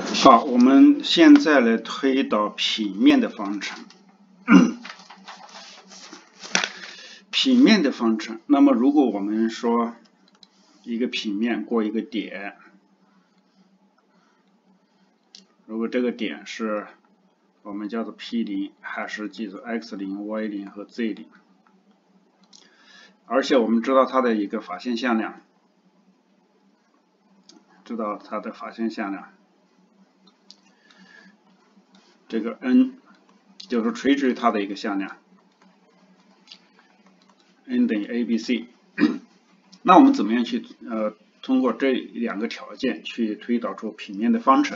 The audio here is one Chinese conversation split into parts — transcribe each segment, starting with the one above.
好，我们现在来推导平面的方程。平面的方程，那么如果我们说一个平面过一个点，如果这个点是我们叫做 P0， 还是记住 x0、y0 和 z0， 而且我们知道它的一个法线向量，这个 n 就是垂直于它的一个向量 n 等于 ABC。那我们怎么样去通过这两个条件去推导出平面的方程？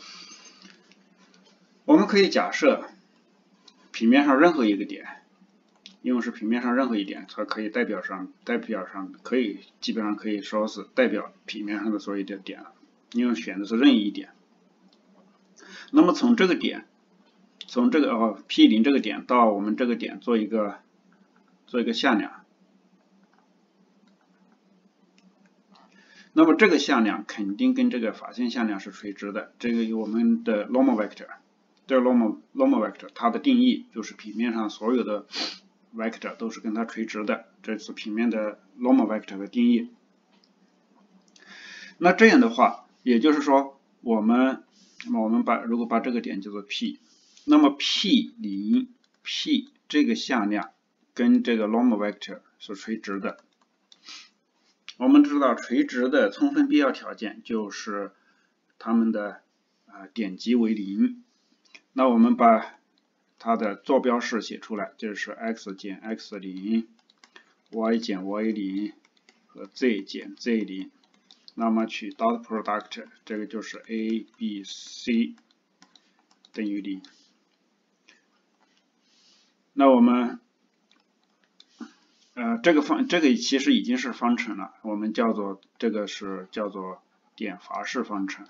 我们可以假设平面上任何一个点，因为是平面上任何一点，它可以代表上可以基本上可以说是代表平面上的所有的点了，因为选的是任意一点。那么从这个点，从这个P0这个点到我们这个点做一个向量。那么这个向量肯定跟这个法线向量是垂直的，这个有我们的 normal vector， 这个 normal vector 它的定义就是平面上所有的 vector 都是跟它垂直的，这是平面的 normal vector 的定义。那这样的话，也就是说我们如果把这个点叫做 P， 那么 P0 这个向量跟这个 normal vector 是垂直的。我们知道垂直的充分必要条件就是它们的点积为0。那我们把它的坐标式写出来，就是 x 减 x0，y 减 y0 和 z 减 z0。那么取 dot product， 这个就是 a、b、c 等于0。那我们这个其实已经是方程了，我们叫做点罚式方程。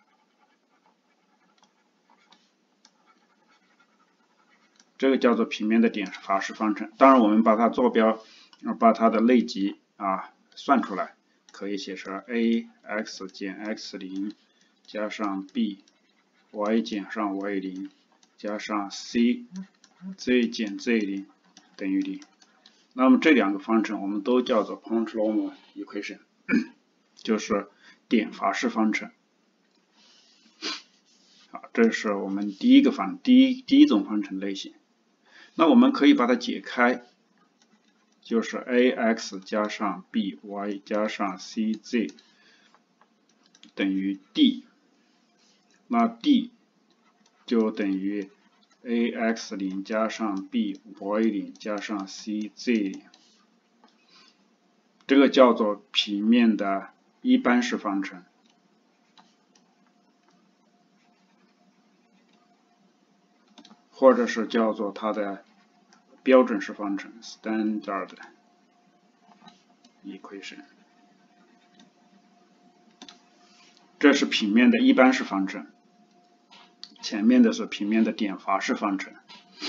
这个叫做平面的点罚式方程。当然，我们把它坐标，把它的内积算出来，可以写成 ax 减 x0 加上 b，y 减上 y0 加上 c，z 减 z0 等于0。那么这两个方程我们都叫做 Point-Loomer equation， 就是点罚式方程。好，这是我们第一种方程类型。那我们可以把它解开，就是 ax 加上 by 加上 cz 等于 d， 那 d 就等于 ax0 加上 by0 加上 cz0， 这个叫做平面的一般式方程。或者是叫做它的标准式方程 （standard equation）。这是平面的一般式方程，前面的是平面的点罚式方程。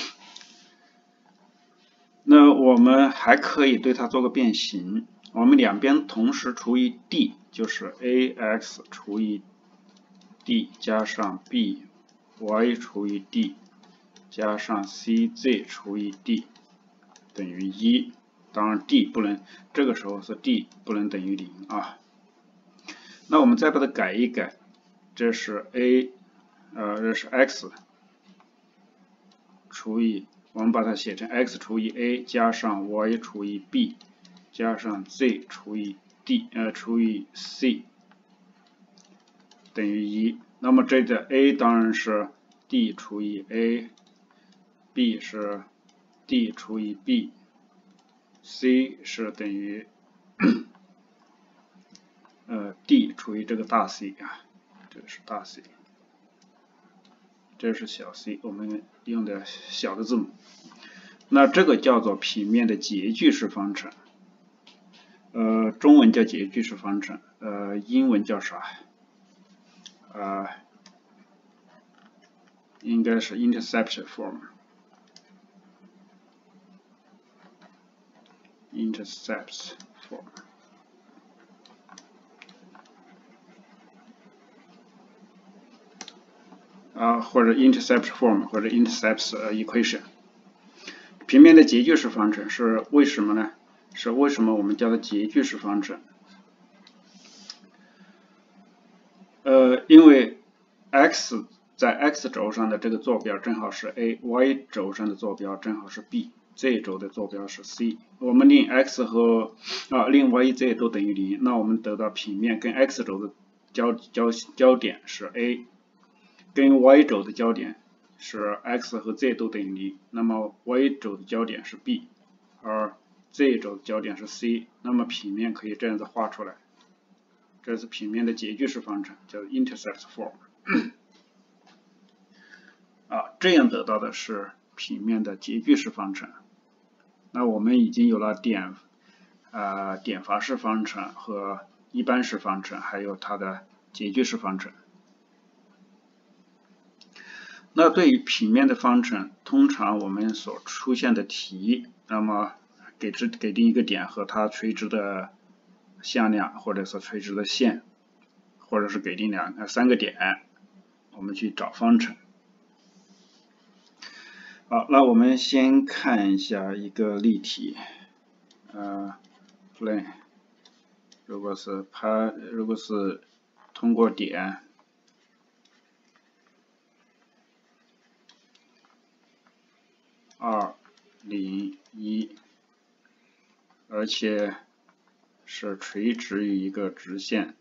那我们还可以对它做个变形，我们两边同时除以 d， 就是 ax 除以 d 加上 by 除以 d。加上 cz 除以 d 等于1，当然 d 不能，这个时候是 d 不能等于0啊。那我们再把它改一改，这是这是 x 除以，我们把它写成 x 除以 a 加上 y 除以 b 加上 z 除以 d 除以 c 等于1。那么这个 a 当然是 d 除以 a。b 是 d 除以 b，c 是等于d 除以这个大 C 这个是大 C， 这是小 c， 我们用的小的字母。那这个叫做平面的截距式方程，中文叫截距式方程，英文叫啥？应该是 intercept form。intercepts form。 或者 intercept form 或者 intercept equation。平面的截距式方程是为什么呢？是为什么我们叫它截距式方程？因为 x 在 x 轴上的这个坐标正好是 a，y 轴上的坐标正好是 b，z 轴的坐标是 c。我们令 x 和令 y、z 都等于0，那我们得到平面跟 x 轴的交点是 a， 跟 y 轴的交点是 x 和 z 都等于0，那么 y 轴的交点是 b， 而 z 轴的交点是 c， 那么平面可以这样子画出来。这是平面的截距式方程，叫 intercept form。这样得到的是平面的截距式方程。那我们已经有了点阀式方程和一般式方程，还有它的截距式方程。那对于平面的方程，通常我们所出现的题，那么给定一个点和它垂直的向量，或者是垂直的线，或者是给定3个点，我们去找方程。好，那我们先看一下一个例题。plane 如果是通过点2、0、1，而且是垂直于一个直线。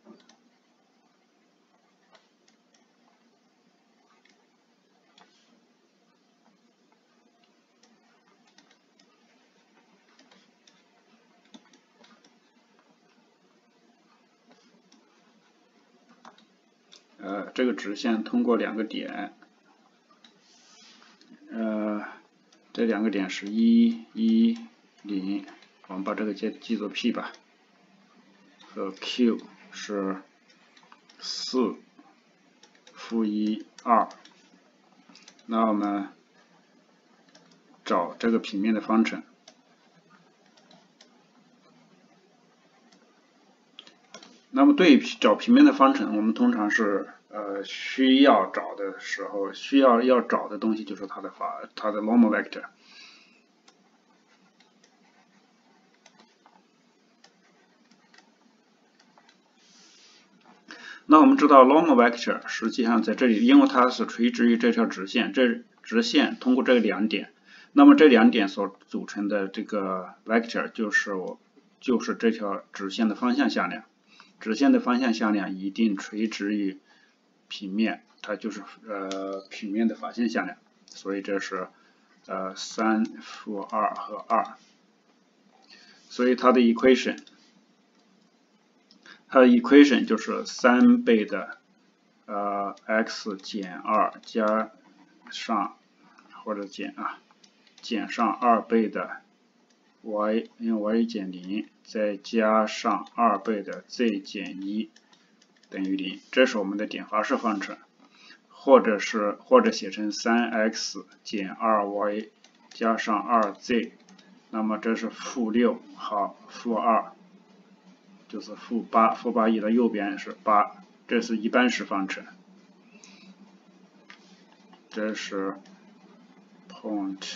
这个直线通过2个点，这2个点是1、1、0，我们把这个记作 P 吧，和 Q 是4、-1、2。那我们找这个平面的方程。那么对于找平面的方程，我们通常是需要找的东西就是它的 normal vector。那我们知道 normal vector 实际上在这里，因为它是垂直于这条直线，这直线通过这2点，那么这2点所组成的这个 vector 就是这条直线的方向向量。直线的方向向量一定垂直于平面，它就是平面的法线向量，所以这是3、-2和2，所以它的 equation 就是3倍的x 减2加上或者减上2倍的 y， 因为 y 减0，再加上2倍的 z 减1等于0，这是我们的点阀式方程，或者写成 3x 减2y 加上2z， 那么这是-6，好-2。就是-8移到右边是8，这是一般式方程。这是 point，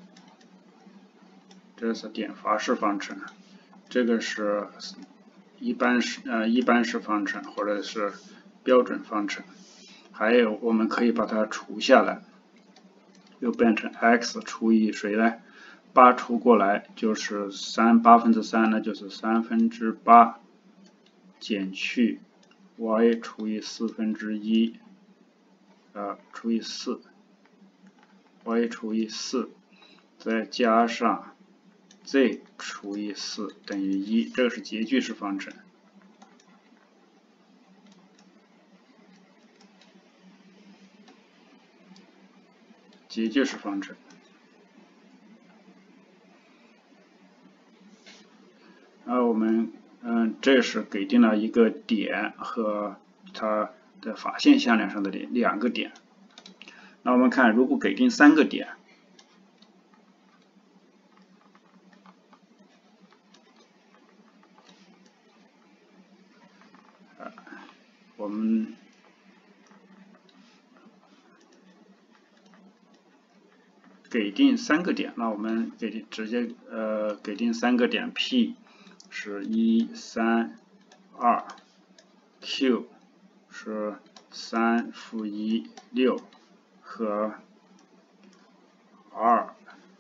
这是点阀式方程，这个是一般式方程或者是标准方程。还有我们可以把它除下来，又变成 x 除以谁呢？8除过来就是8/3，那就是8/3减去 y 除以1/4，除以4 ，y 除以4，再加上 z 除以4等于1，这个是截距式方程。截距式方程。我们这是给定了一个点和它的法线向量上的2个点。那我们看，如果给定3个点，我们给定3个点，那我们直接给定3个点 P 是1、3、2 Q 是3、-1、6和2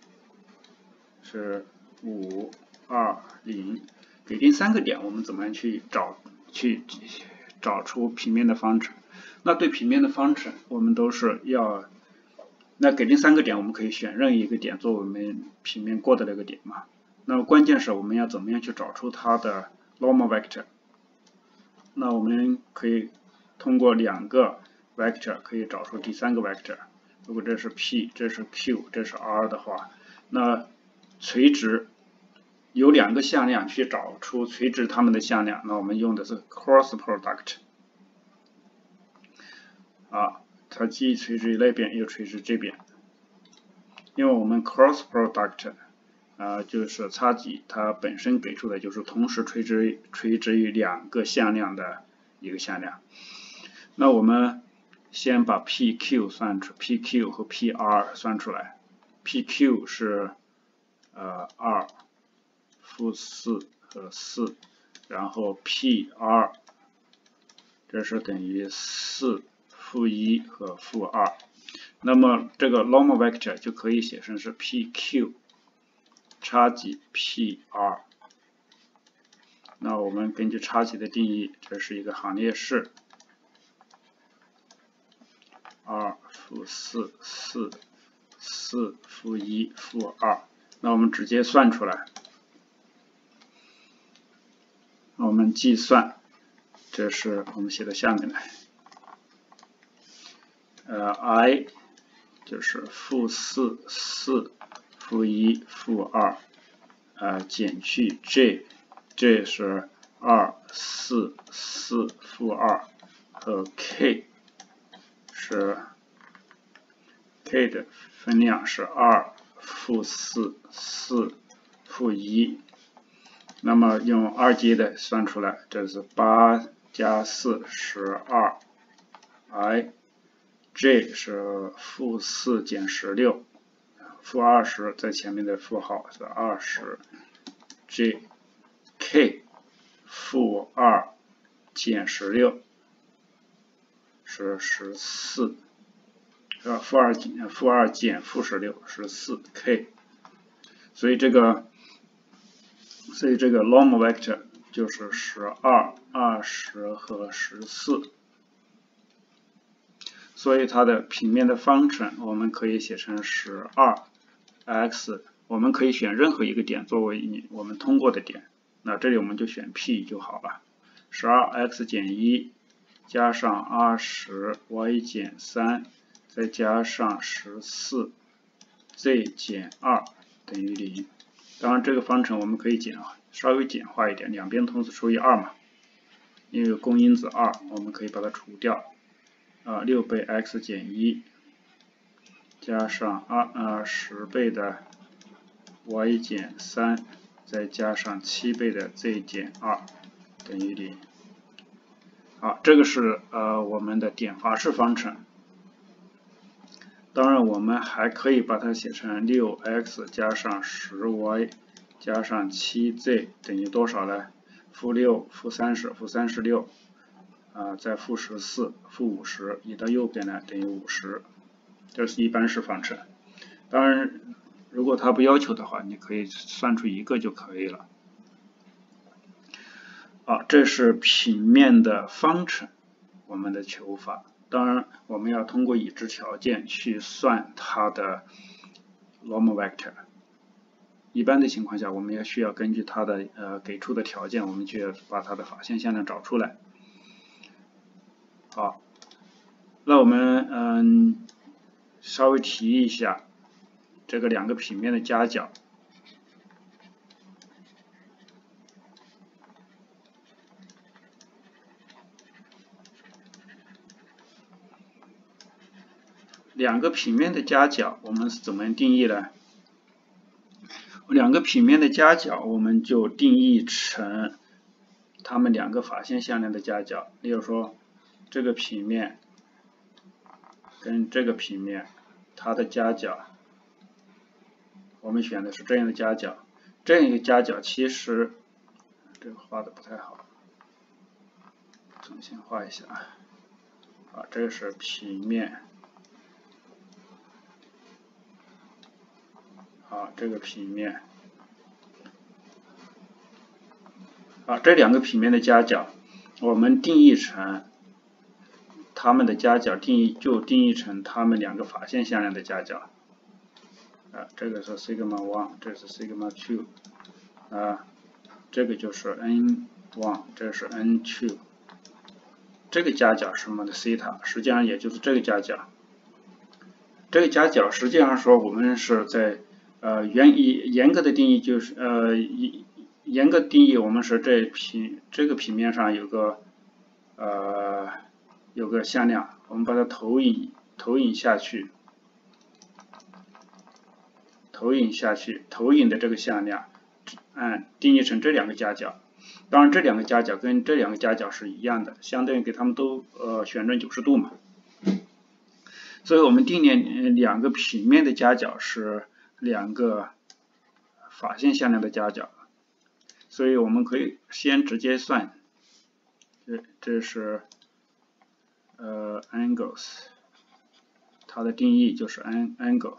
是5、2、0，给定3个点，我们怎么样去找出平面的方程？那对平面的方程，我们都是要，那给定3个点，我们可以选任意一个点作为我们平面过的那个点嘛。那么关键是我们要怎么样去找出它的 normal vector？ 那我们可以通过2个 vector 可以找出第3个 vector。如果这是 P， 这是 Q， 这是 R 的话，那垂直有2个向量去找出垂直它们的向量，那我们用的是 cross product。它既垂直于那边又垂直这边，因为我们 cross product 就是差几，它本身给出的就是同时垂直于2个向量的一个向量。那我们先把 PQ 算出 ，PQ 和 PR 算出来。PQ 是2、-4和4，然后 PR 这是等于4、-1和-2。那么这个 normal vector 就可以写成是 PQ 差几 PR。那我们根据差几的定义，这是一个行列式。2、-4、4、4、-1、-2，那我们直接算出来。我们计算，这是我们写到下面来。I 就是-4、4、-1、-2，减去 J 是2、4、4、-2，和 K 是 K 的分量是2、-4、4、-1，那么用2阶的算出来，这是8加4 12 ，J 是-4减16，负20在前面的负号是20，J K -2减16是14，负2减负16 14K， 所以这个 normal vector 就是12、20和14，所以它的平面的方程我们可以写成12x， 我们可以选任何一个点作为我们通过的点，那这里我们就选 P 就好了。12x 减1加上20y 减3再加上14z 减2等于0。当然这个方程我们可以稍微简化一点，两边同时除以2嘛，因为有公因子2，我们可以把它除掉。6倍 x 减1加上10倍的 y 减3再加上7倍的 z 减2等于0。好，这个是我们的点法式方程。当然我们还可以把它写成 6x 加上 10y 加上 7z 等于多少呢？负6、负30、负36，再负14、负50，移到右边呢等于50，这是一般式方程。当然，如果它不要求的话，你可以算出一个就可以了。这是平面的方程，我们的求法。当然，我们要通过已知条件去算它的 normal vector。一般的情况下，我们需要根据它的给出的条件，我们去把它的法线向量找出来。好，那我们稍微提一下这个2个平面的夹角。2个平面的夹角我们是怎么定义呢？2个平面的夹角我们就定义成它们2个法线向量的夹角。例如说，这个平面跟这个平面，它的夹角我们选的是这样的夹角，这样一个夹角其实这个画的不太好，重新画一下啊，这是平面，好，这个平面，啊，这两个平面的夹角，我们定义成它们的夹角定义成它们两个法线向量的夹角。这个是 sigma 1， 这是 sigma 2，这个就是 n1， 这是 n2， 这个夹角是我们的西塔，实际上也就是这个夹角。这个夹角实际上说我们是在严格的定义就是严格定义我们是这个平面上有个向量，我们把它投影下去。投影的这个向量，定义成这两个夹角。当然，这两个夹角跟这两个夹角是一样的，相当于给它们都旋转90度嘛。所以我们定义两个平面的夹角是两个法线向量的夹角。所以我们可以先直接算，这是angles， 它的定义就是 angle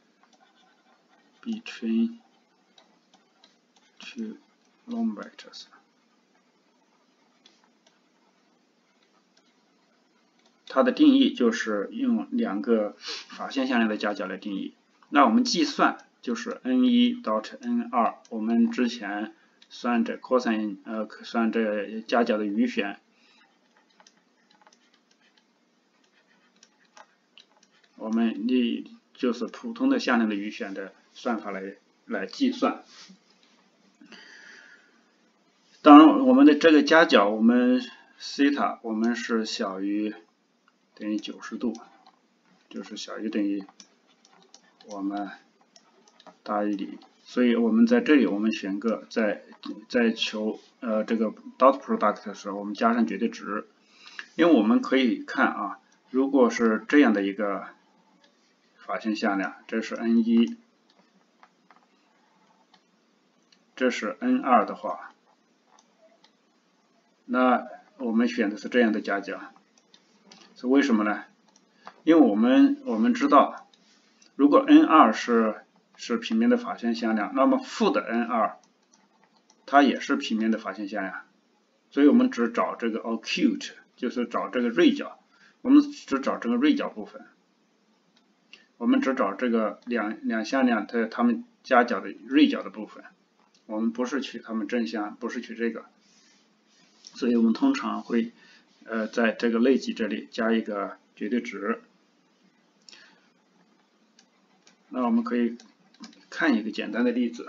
between two long vectors， 它的定义就是用两个法线向量的夹角来定义。那我们计算就是 n1 到 n2， 我们之前算这 cosine 算这夹角的余弦，我们就是普通的向量的余弦的算法来计算。当然，我们的这个夹角，我们西塔我们是小于等于90度，就是小于等于我们大于0，所以我们在这里我们选个在求这个 dot product 的时候，我们加上绝对值，因为我们可以看如果是这样的一个法线向量，这是 n1， 这是 n2 的话，那我们选的是这样的夹角，是为什么呢？因为我们知道，如果 n2 是平面的法线向量，那么负的 n2 它也是平面的法线向量，所以我们只找这个 acute， 就是找这个锐角，我们只找这个锐角部分，我们只找这个两向量它们夹角的锐角的部分，我们不是取它们正向，不是取这个，所以我们通常会在这个类集这里加一个绝对值。那我们可以看一个简单的例子，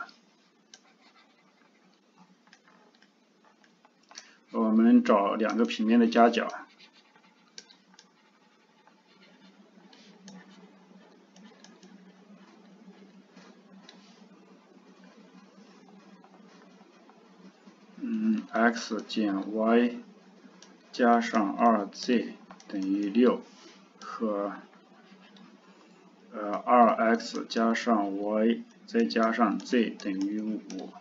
我们找两个平面的夹角，x 减 y 加上 2z 等于6和2x 加上 y 再加上 z 等于5。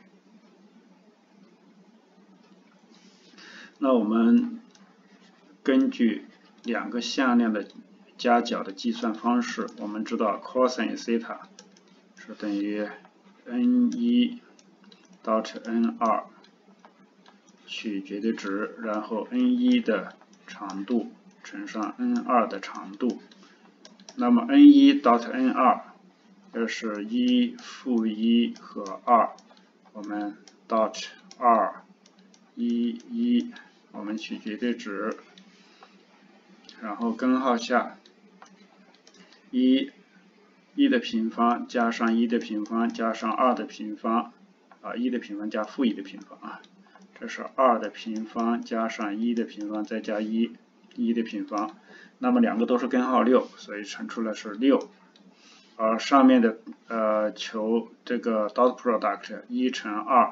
那我们根据两个向量的夹角的计算方式，我们知道 cosine theta 是等于 n1 到 n2 取绝对值，然后 n1 的长度乘上 n2 的长度。那么 n1 到 n2 这是1、负1和2，我们 dot 2、1、1，我们取绝对值，然后根号下1的平方加上1的平方加上2的平方1的平方加负1的平方这是2的平方加上1的平方再加1的平方，那么两个都是根号6，所以乘出来是6。而上面的求这个 dot product 1乘2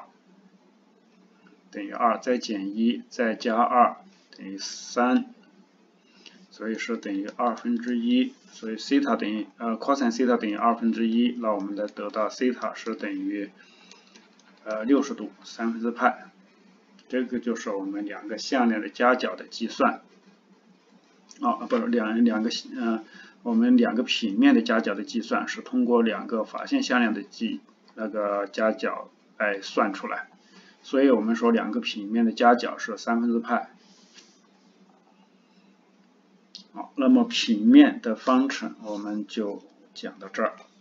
等于2，再减1再加2等于3， 所以是等于1/2，所以西塔等于cos西塔等于1/2，那我们的得到西塔是等于60度派，这个就是我们两个向量的夹角的计算。不是我们两个平面的夹角的计算是通过两个法线向量的夹角来算出来，所以我们说两个平面的夹角是派。好，那么平面的方程我们就讲到这儿。